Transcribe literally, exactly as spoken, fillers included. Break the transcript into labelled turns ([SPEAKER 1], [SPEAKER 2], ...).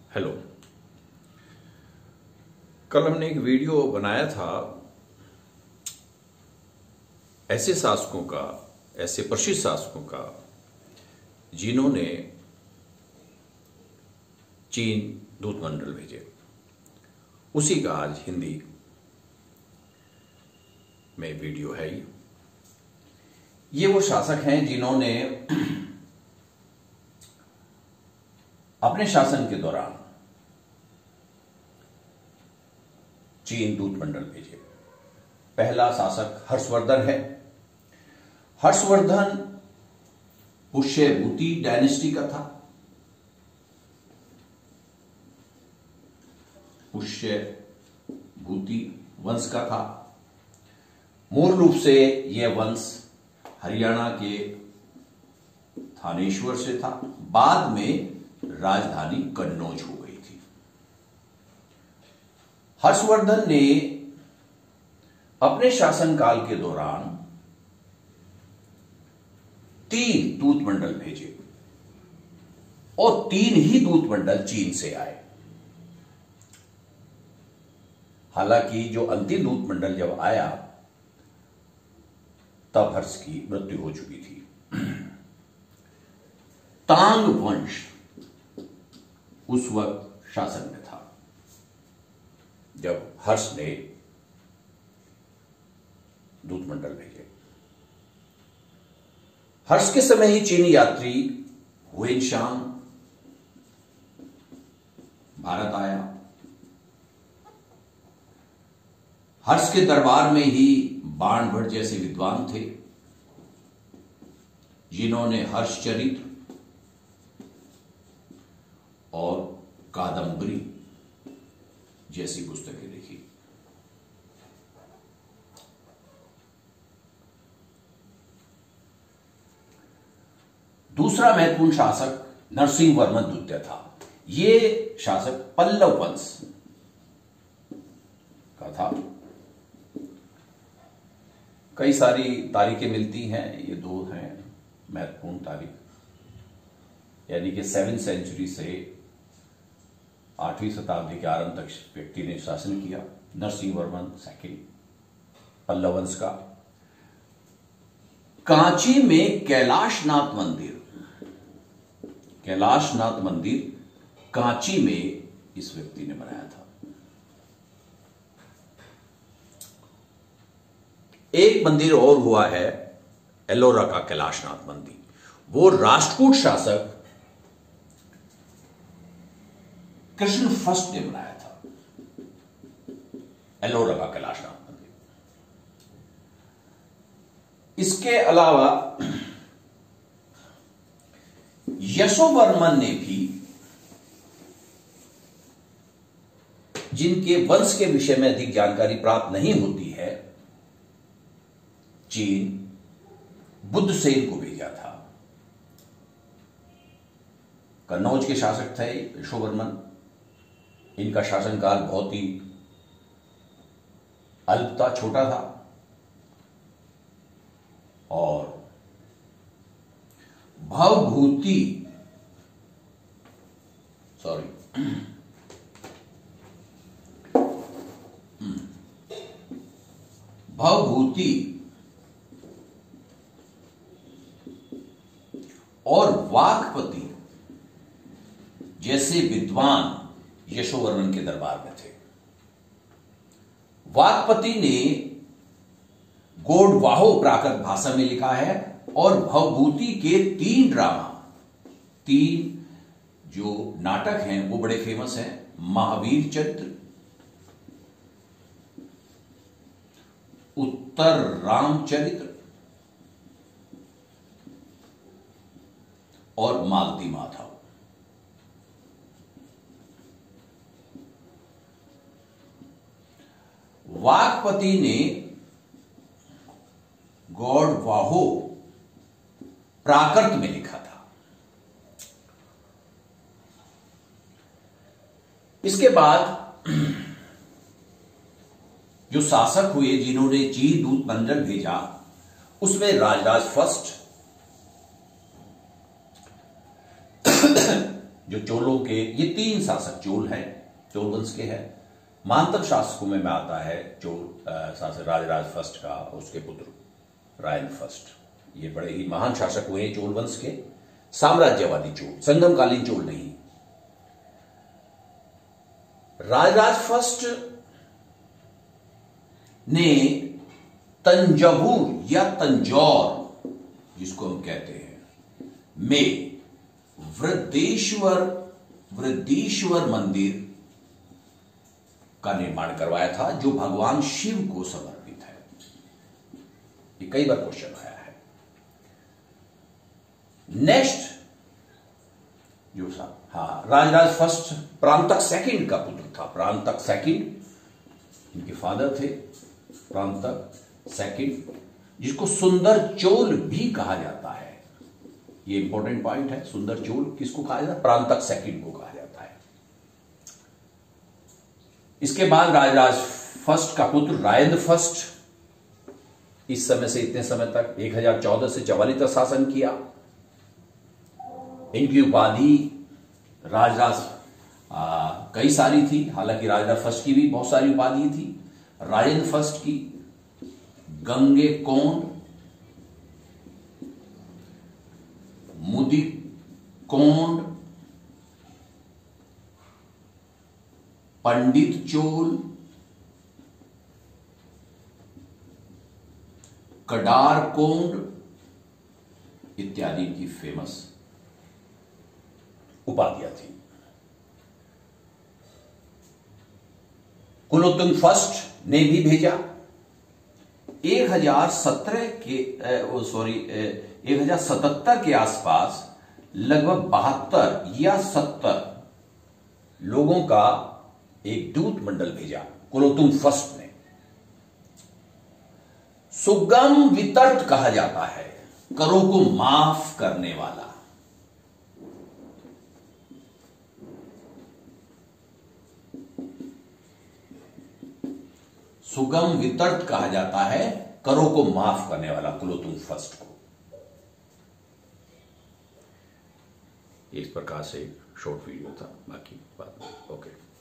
[SPEAKER 1] Hello. कल हमने एक वीडियो बनाया था ऐसे शासकों का, ऐसे प्रसिद्ध शासकों का जिन्होंने चीन दूतमंडल भेजे। उसी का आज हिंदी में वीडियो है। ये ये वो शासक हैं जिन्होंने अपने शासन के दौरान चीन दूतमंडल भेजे। पहला शासक हर्षवर्धन है। हर्षवर्धन पुष्यभूति डायनेस्टी का था। पुष्यभूति वंश का था। मूल रूप से यह वंश हरियाणा के थानेश्वर से था। बाद में राजधानी कन्नौज हो गई थी। हर्षवर्धन ने अपने शासनकाल के दौरान तीन दूतमंडल भेजे और तीन ही दूतमंडल चीन से आए। हालांकि जो अंतिम दूतमंडल जब आया तब हर्ष की मृत्यु हो चुकी थी। तांग वंश उस वक्त शासन में था जब हर्ष ने दूतमंडल भेजे। हर्ष के समय ही चीनी यात्री हुएनशांग भारत आया। हर्ष के दरबार में ही बाणभट्ट जैसे विद्वान थे जिन्होंने हर्षचरित्र और कादंबरी जैसी पुस्तकें लिखी। दूसरा महत्वपूर्ण शासक नरसिंह वर्मन द्वितीय था। यह शासक पल्लव वंश का था। कई सारी तारीखें मिलती हैं। ये दो हैं महत्वपूर्ण तारीख, यानी कि सेवन सेंचुरी से आठवीं शताब्दी के आरंभ तक व्यक्ति ने शासन किया। नरसिंह वर्मन सेकंड पल्लव वंश का। कांची में कैलाशनाथ मंदिर, कैलाशनाथ मंदिर कांची में इस व्यक्ति ने बनाया था। एक मंदिर और हुआ है एलोरा का कैलाशनाथ मंदिर। वो राष्ट्रकूट शासक कृष्ण फर्स्ट ने बनाया था। एलोरा का कैलाशनाथ मंदिर। इसके अलावा यशोवर्मन ने भी, जिनके वंश के विषय में अधिक जानकारी प्राप्त नहीं होती है, चीन बुद्धसेन को भेजा था। कन्नौज के शासक थे यशोवर्मन। इनका शासनकाल बहुत ही अल्प था, छोटा था। और भवभूति सॉरी भवभूति और वाक्पति जैसे विद्वान यशोवर्मन के दरबार में थे। वाक्पति ने गोडवाहो प्राकृत भाषा में लिखा है और भवभूति के तीन ड्रामा, तीन जो नाटक हैं वो बड़े फेमस हैं। महावीर चरित्र, उत्तर रामचरित्र और मालती माधव। वाक्पति ने गोडवाहो प्राकृत में लिखा था। इसके बाद जो शासक हुए जिन्होंने चीन दूतमंडल भेजा, उसमें राजराज फर्स्ट जो चोलों के, ये तीन शासक चोल हैं, चोल वंश के हैं। महानतम शासकों में में आता है चोल शासक राजराज फर्स्ट का, उसके पुत्र रायन फर्स्ट। ये बड़े ही महान शासक हुए चोल वंश के, साम्राज्यवादी चोल, संगमकालीन चोल नहीं। राजराज फर्स्ट ने तंजावुर या तंजौर, जिसको हम कहते हैं, में वृद्धेश्वर वृद्धेश्वर मंदिर का निर्माण करवाया था, जो भगवान शिव को समर्पित है। ये कई बार क्वेश्चन आया है। नेक्स्ट जो सा हाँ राजराज फर्स्ट प्रांतक सेकंड का पुत्र था। प्रांतक सेकंड, इनके फादर थे प्रांतक सेकंड, जिसको सुंदर चोल भी कहा जाता है। ये इंपॉर्टेंट पॉइंट है। सुंदर चोल किसको कहा जाता है? प्रांतक सेकंड को कहा जाता है। इसके बाद राजराज फर्स्ट का पुत्र राजेंद्र फर्स्ट, इस समय से इतने समय तक एक हजार चौदह से चवालीस तक शासन किया। इनकी उपाधि राजराज कई सारी थी, हालांकि राजराज फर्स्ट की भी बहुत सारी उपाधि थी। राजेंद्र फर्स्ट की गंगे कौंड, मुदी कौंड, पंडित चोल, कडार कोंड इत्यादि की फेमस उपाधियां थी। कुलोत्तुंग फर्स्ट ने भी भेजा। एक हजार सत्रह के सॉरी एक हजार सतहत्तर के आसपास लगभग बहत्तर या सत्तर लोगों का एक दूत मंडल भेजा कुलोत्तुंग फर्स्ट ने। सुगम वितर्क कहा जाता है, करों को माफ करने वाला। सुगम वितर्क कहा जाता है, करों को माफ करने वाला कुलोत्तुंग फर्स्ट को। इस प्रकार से शॉर्ट वीडियो था, बाकी बात ओके।